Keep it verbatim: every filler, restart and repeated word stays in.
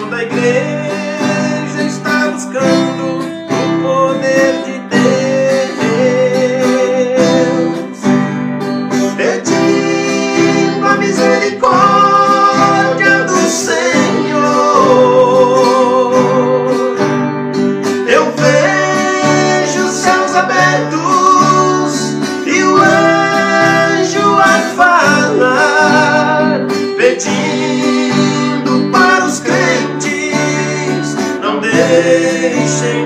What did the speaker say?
Toda a igreja está buscando o poder de Deus, pedindo a misericórdia do Senhor. Eu vejo os céus abertos e o anjo a falar, pedindo para os crentes: não deixem